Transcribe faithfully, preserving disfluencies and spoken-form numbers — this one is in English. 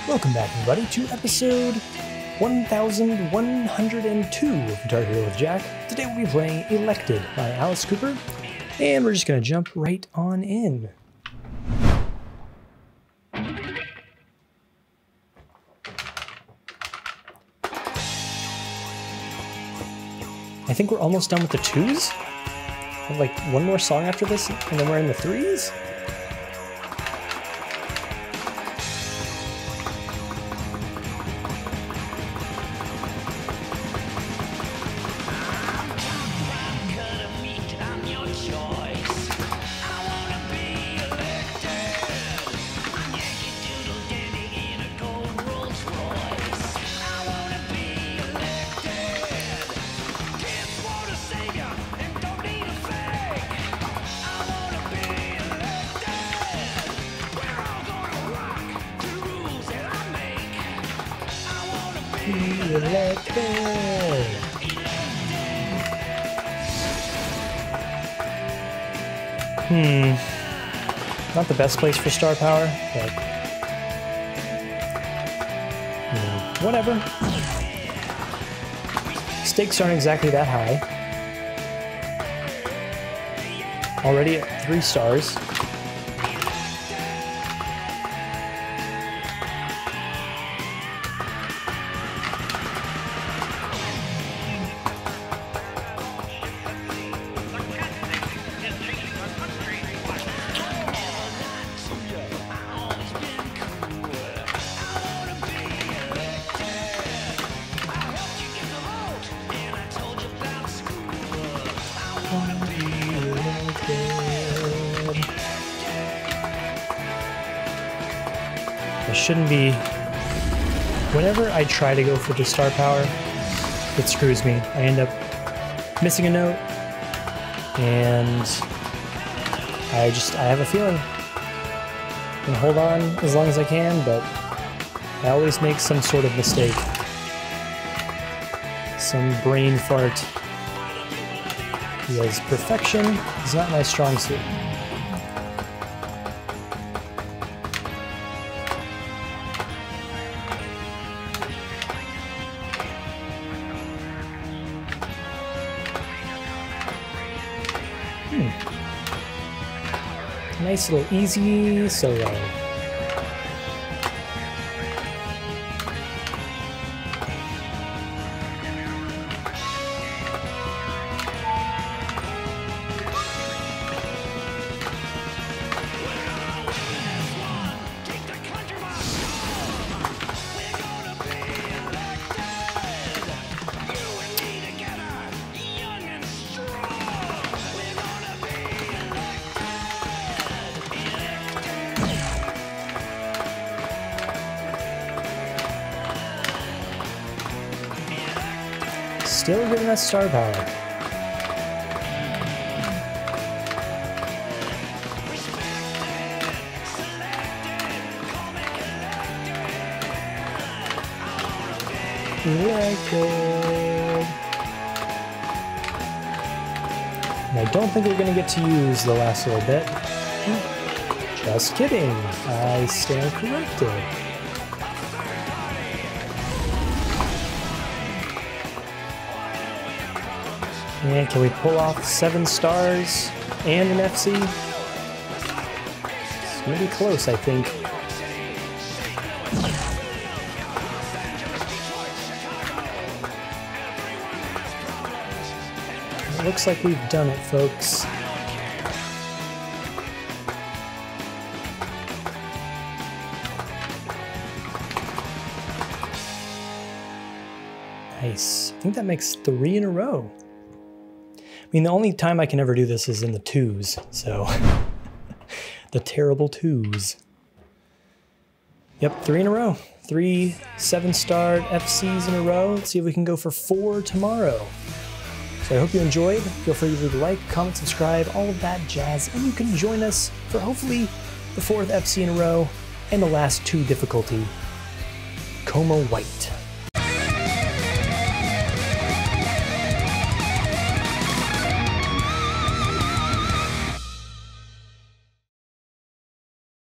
Welcome back, everybody, to episode one thousand one hundred two of Guitar Hero with Jack. Today we'll be playing Elected by Alice Cooper, and we're just going to jump right on in. I think we're almost done with the twos. We have like one more song after this, and then we're in the threes. Elected. Hmm. Not the best place for star power, but you know, whatever. Stakes aren't exactly that high. Already at three stars. I shouldn't be... Whenever I try to go for the star power, it screws me. I end up missing a note, and I just, I have a feeling I'm gonna hold on as long as I can, but I always make some sort of mistake. Some brain fart. Because perfection is not my strong suit. Hmm. Nice little easy solo. Still giving us star power. Elected. And I don't think we're going to get to use the last little bit. Just kidding. I stand corrected. And can we pull off seven stars and an F C? It's gonna be close, I think. It looks like we've done it, folks. Nice. I think that makes three in a row. I mean, the only time I can ever do this is in the twos, so the terrible twos. Yep, three in a row. Three seven-star F Cs in a row. Let's see if we can go for four tomorrow. So I hope you enjoyed. Feel free to leave a like, comment, subscribe, all of that jazz, and you can join us for hopefully the fourth F C in a row and the last two difficulty, Coma White.